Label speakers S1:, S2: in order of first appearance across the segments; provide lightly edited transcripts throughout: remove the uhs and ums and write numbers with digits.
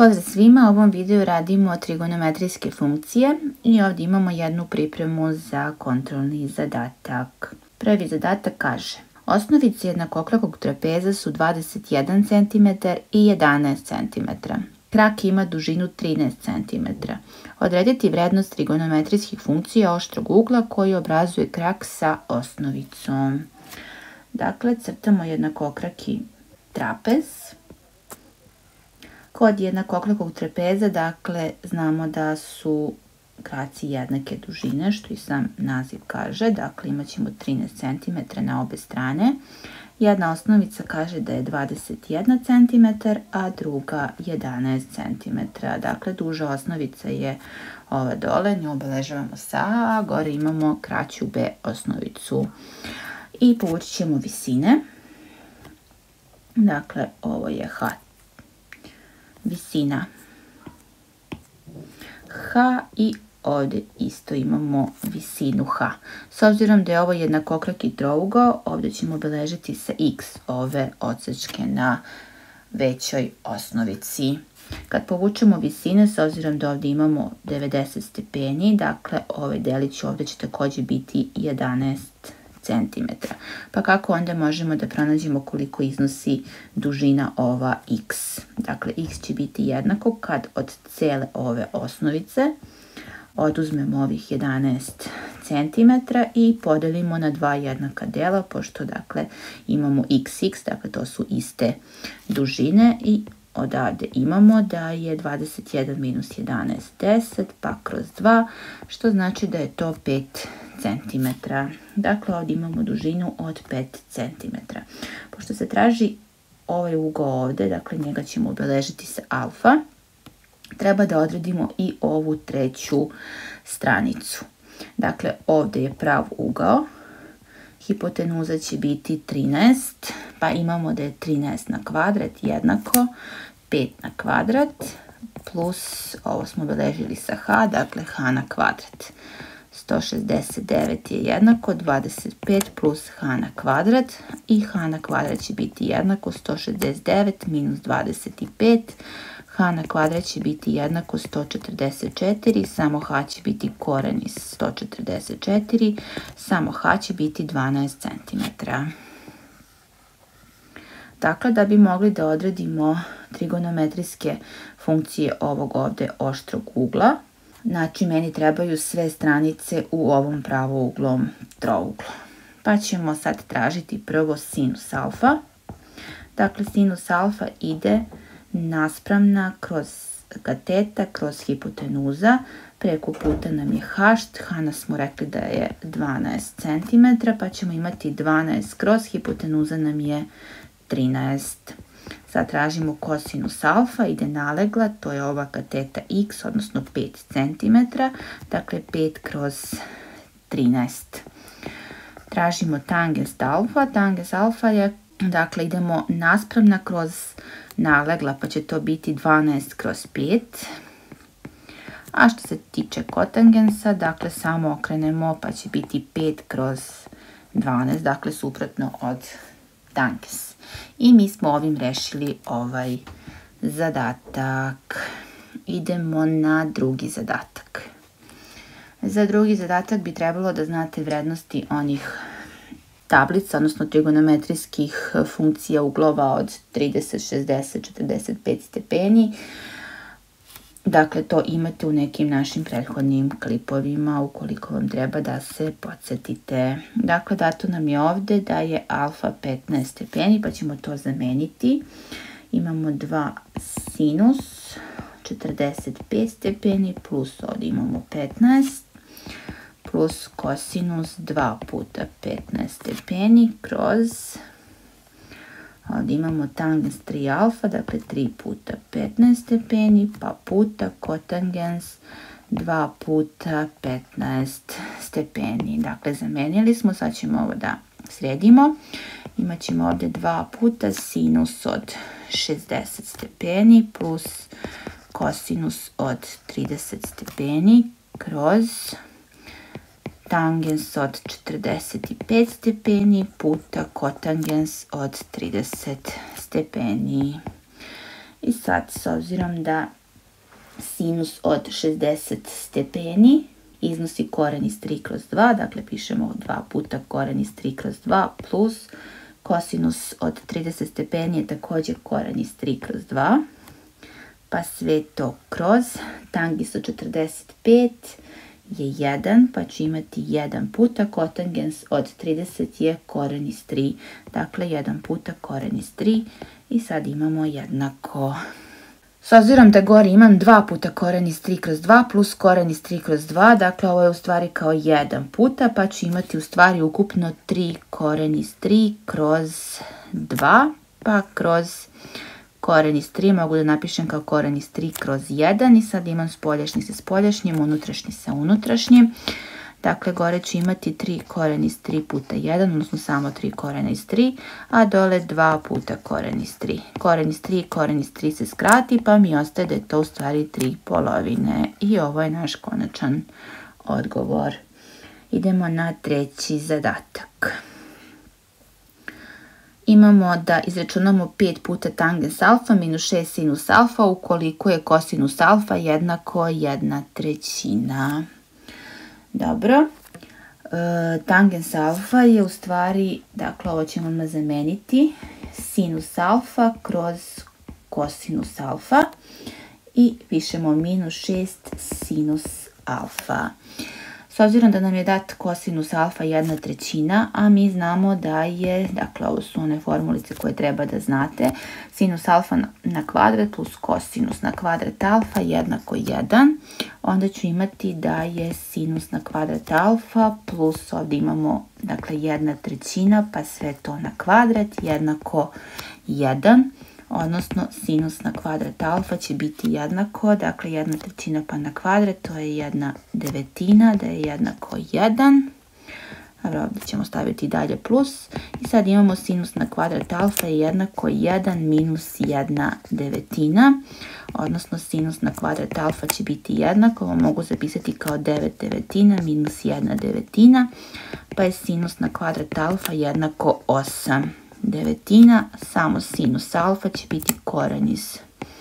S1: Pozdrav svima, u ovom videu radimo trigonometrijske funkcije i ovdje imamo jednu pripremu za kontrolni zadatak. Prvi zadatak kaže: osnovice jednakokrakog trapeza su 21 cm i 11 cm. Krak ima dužinu 13 cm. Odrediti vrednost trigonometrijskih funkcija oštrog ugla koji obrazuje krak sa osnovicom. Dakle, crtamo jednakokraki trapez. Kod jednakokrakog trapeza, dakle, znamo da su kraci jednake dužine, što i sam naziv kaže. Dakle, imat ćemo 13 cm na obe strane. Jedna osnovica kaže da je 21 cm, a druga 11 cm. Dakle, duža osnovica je ova dole, nju obeležavamo sa A, a gore imamo kraću B osnovicu. I povući ćemo visine. Dakle, ovo je H. Visina H i ovdje isto imamo visinu H. S obzirom da je ovo jednakokraki trougao, ovdje ćemo obeležiti sa X ove odsečke na većoj osnovici. Kad povučemo visine, s obzirom da ovdje imamo 90 stepeni, dakle ovaj delić ovdje će također biti 11 cm. Pa kako onda možemo da pronađemo koliko iznosi dužina ova X? Dakle, X će biti jednako kad od cele ove osnovice oduzmemo ovih 11 cm i podelimo na dva jednaka dela, pošto dakle imamo XX, dakle to su iste dužine, i odavde imamo da je 21 minus 11 10, pa kroz 2, što znači da je to 5 cm. Dakle, ovdje imamo dužinu od 5 cm. Pošto se traži ovaj ugao ovdje, dakle njega ćemo obeležiti sa alfa, treba da odredimo i ovu treću stranicu. Dakle, ovdje je prav ugao, hipotenuza će biti 13, pa imamo da je 13 na kvadrat jednako 5 na kvadrat, plus ovo smo obeležili sa H, dakle H na kvadrat. 169 je jednako 25 plus H na kvadrat, i H na kvadrat će biti jednako 169 minus 25, H na kvadrat će biti jednako 144, samo H će biti koren iz 144, samo H će biti 12 cm. Dakle, da bi mogli da odredimo trigonometrijske funkcije ovog ovdje oštrog ugla, znači meni trebaju sve stranice u ovom pravouglom trouglu. Pa ćemo sad tražiti prvo sinus alfa. Dakle, sinus alfa ide naspramna kroz kateta, kroz hipotenuza, preko puta nam je H, H smo rekli da je 12 cm, pa ćemo imati 12 kroz hipotenuza nam je 13. Sad tražimo kosinus alfa, ide nalegla, to je ova kateta X, odnosno 5 cm, dakle 5 kroz 13. Tražimo tangens alfa, tangens alfa je, dakle idemo naspramna kroz nalegla, pa će to biti 12 kroz 5. A što se tiče kotangensa, dakle samo okrenemo, pa će biti 5 kroz 12, dakle suprotno od tangens. I mi smo ovim rešili ovaj zadatak. Idemo na drugi zadatak. Za drugi zadatak bi trebalo da znate vrednosti onih tablica, odnosno trigonometrijskih funkcija uglova od 30, 60, 45 stepeni. Dakle, to imate u nekim našim prethodnim klipovima ukoliko vam treba da se podsjetite. Dakle, dato nam je ovdje da je alfa 15 stepeni, pa ćemo to zameniti. Imamo 2 sinus 45 stepeni plus ovdje imamo 15 plus kosinus 2 puta 15 stepeni kroz, ovdje imamo tangens 3 alfa, dakle 3 puta 15 stepeni, pa puta kotangens 2 puta 15 stepeni. Dakle, zamenili smo, sad ćemo ovo da sredimo. Imaćemo ovdje 2 puta sinus od 60 stepeni plus kosinus od 30 stepeni kroz tangens od 45 stepeni puta kotangens od 30 stepeni. I sad, s obzirom da sinus od 60 stepeni iznosi koren iz 3 kroz 2, dakle pišemo 2 puta koren iz 3 kroz 2 plus kosinus od 30 stepeni je također koren iz 3 kroz 2, pa sve to kroz tangens od 45 je 1, pa ću imati 1 puta kotangens od 30 je koren iz 3, dakle 1 puta koren iz 3 i sad imamo jednako. S obzirom da gore imam 2 puta koren iz 3 kroz 2 plus koren iz 3 kroz 2, dakle ovo je u stvari kao 1 puta, pa ću imati u stvari ukupno 3 koren iz 3 kroz 2, pa kroz koren iz 3 mogu da napišem kao koren iz 3 kroz 1 i sad imam spoljašnji sa spoljašnjim, unutrašnji sa unutrašnjim. Dakle, gore ću imati 3 koren iz 3 puta 1, odnosno samo 3 korena iz 3, a dole 2 puta koren iz 3. Koren iz 3 i koren iz 3 se skrati, pa mi ostaje da je to u stvari 3 polovine. I ovo je naš konačan odgovor. Idemo na treći zadatak. Imamo da izračunamo 5 puta tangens alfa minus 6 sinus alfa ukoliko je kosinus alfa jednako 1/3. Dobro, tangens alfa je u stvari, dakle ovo ćemo odmah zameniti, sinus alfa kroz kosinus alfa i pišemo minus 6 sinus alfa. S obzirom da nam je dat kosinus alfa 1/3, a mi znamo da je, dakle ovo su one formulice koje treba da znate, sinus alfa na kvadrat plus kosinus na kvadrat alfa jednako 1, onda ću imati da je sinus na kvadrat alfa plus ovdje imamo, dakle 1/3, pa sve to na kvadrat jednako 1, odnosno sinus na kvadrat alfa će biti jednako, dakle 1/3 pa na kvadrat, to je 1/9, da je jednako 1. Dobro, ovdje ćemo staviti dalje plus i sad imamo sinus na kvadrat alfa je jednako 1 minus 1/9, odnosno sinus na kvadrat alfa će biti jednako, ovo mogu zapisati kao 9/9 minus 1/9, pa je sinus na kvadrat alfa jednako 8/9, samo sinus alfa će biti koren iz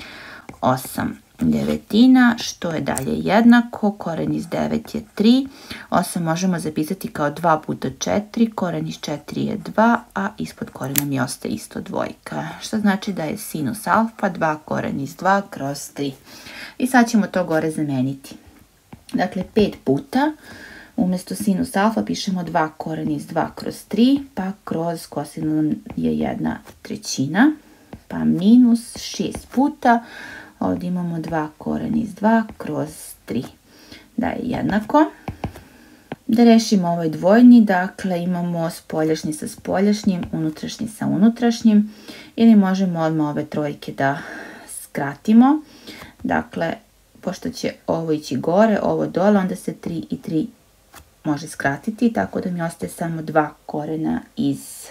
S1: 8/9, što je dalje jednako, koren iz 9 je 3, 8 možemo zapisati kao 2 puta 4, koren iz 4 je 2, a ispod korena mi ostaje isto dvojka, što znači da je sinus alfa 2 koren iz 2 kroz 3. I sad ćemo to gore zameniti. Dakle, 5 puta, umjesto sinus alfa pišemo 2 koren iz 2 kroz 3, pa kroz kosinus je 1/3, pa minus 6 puta, ovdje imamo 2 koren iz 2 kroz 3, da je jednako. Da rešimo ovaj dvojni, dakle imamo spoljašnji sa spoljašnjim, unutrašnji sa unutrašnjim, ili možemo odmah ove trojke da skratimo. Dakle, pošto će ovo ići gore, ovo dole, onda se 3 i 3 može skratiti, tako da mi ostaje samo 2 korena iz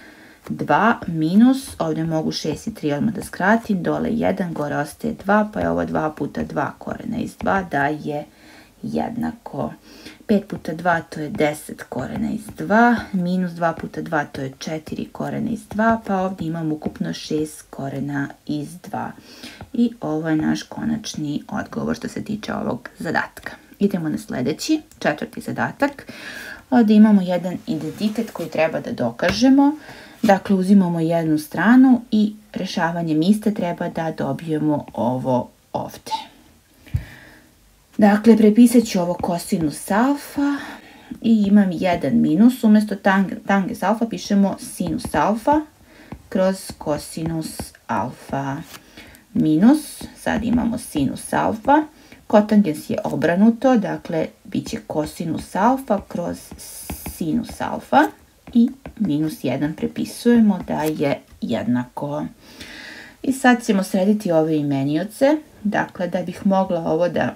S1: 2 minus, ovdje mogu 6 i 3 odmah da skratim, dole 1, gore ostaje 2, pa je ovo 2 puta 2 korena iz 2, da je jednako. 5 puta 2 to je 10 korena iz 2, minus 2 puta 2 to je 4 korena iz 2, pa ovdje imam ukupno 6 korena iz 2. I ovo je naš konačni odgovor što se tiče ovog zadatka. Idemo na sljedeći, četvrti zadatak. Ovdje imamo jedan identitet koji treba da dokažemo. Dakle, uzimamo jednu stranu i rešavanjem iste treba da dobijemo ovo ovdje. Dakle, prepisat ću ovo kosinus alfa i imam jedan minus. Umjesto tangens alfa pišemo sinus alfa kroz kosinus alfa minus. Sad imamo sinus alfa. Kotangens je obranuto, dakle, bit će kosinus alfa kroz sinus alfa i minus 1 prepisujemo da je jednako. I sad ćemo srediti ove imenioce. Dakle, da bih mogla ovo da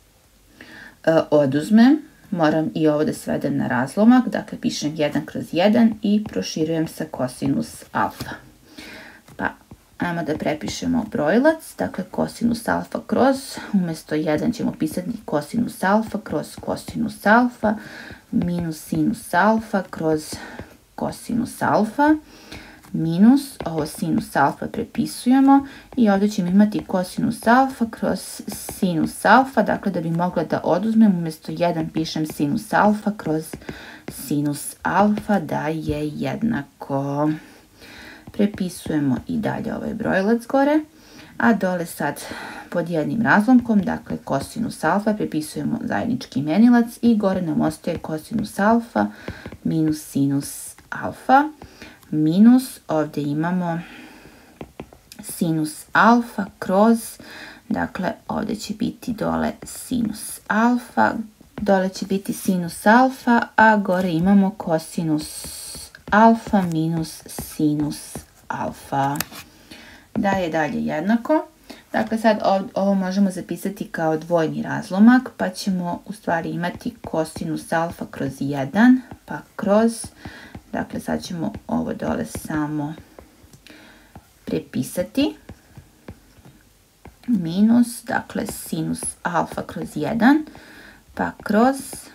S1: oduzmem, moram i ovo da svedem na razlomak. Dakle, pišem 1 kroz 1 i proširujem sa kosinus alfa. Pa, ajmo da prepišemo brojilac. Dakle, kosinus alfa kroz, umjesto 1 ćemo pisati kosinus alfa kroz kosinus alfa minus sinus alfa kroz kosinus alfa. minus, ovo sinus alfa prepisujemo i ovdje ćemo imati kosinus alfa kroz sinus alfa, dakle da bi mogla da oduzmem, umjesto 1 pišem sinus alfa kroz sinus alfa da je jednako. Prepisujemo i dalje ovaj brojilac gore, a dole sad pod jednim razlomkom, dakle kosinus alfa, prepisujemo zajednički imenilac i gore nam ostaje kosinus alfa minus sinus alfa. Minus, ovdje imamo sinus alfa kroz, dakle ovdje će biti dole sinus alfa, dole će biti sinus alfa, a gore imamo kosinus alfa minus sinus alfa. Da je dalje jednako. Dakle sad ovo možemo zapisati kao dvojni razlomak, pa ćemo u stvari imati kosinus alfa kroz 1, pa kroz, dakle sad ćemo ovo dole samo prepisati, minus, dakle sinus alfa kroz 1, pa kroz,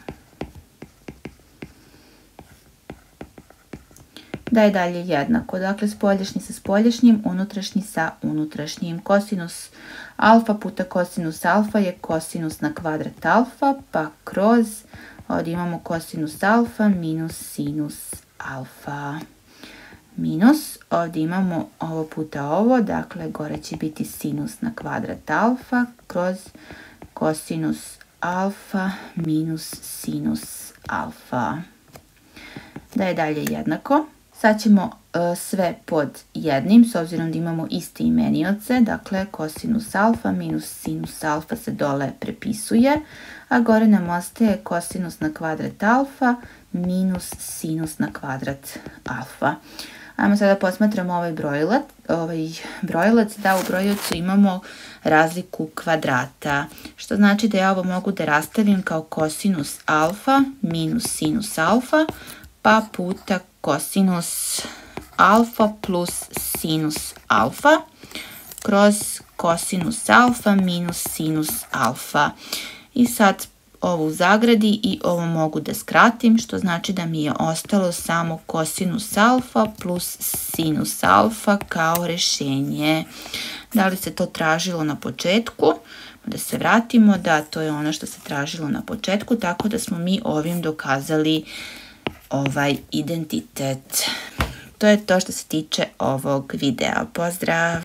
S1: da je dalje jednako, dakle spoljašnji sa spoljašnjim, unutrašnji sa unutrašnjim. Kosinus alfa puta kosinus alfa je kosinus na kvadrat alfa, pa kroz, ovdje imamo kosinus alfa minus sinus alfa. Minus, ovdje imamo ovo puta ovo, dakle gore će biti sinus na kvadrat alfa kroz kosinus alfa minus sinus alfa. Da je dalje jednako. Sad ćemo sve pod jednim, s obzirom da imamo iste imenioce, dakle kosinus alfa minus sinus alfa se dole prepisuje, a gore nam ostaje kosinus na kvadrat alfa minus sinus na kvadrat alfa. Ajmo sada posmatramo ovaj brojilac, da u brojilcu imamo razliku kvadrata, što znači da ja ovo mogu da rastavim kao kosinus alfa minus sinus alfa, pa puta kosinus alfa plus sinus alfa kroz kosinus alfa minus sinus alfa. I sad ovo u zagradi i ovo mogu da skratim, što znači da mi je ostalo samo kosinus alfa plus sinus alfa kao rješenje. Da li se to tražilo na početku? Da se vratimo, da, to je ono što se tražilo na početku, tako da smo mi ovim dokazali ovaj identitet. To je to što se tiče ovog videa. Pozdrav!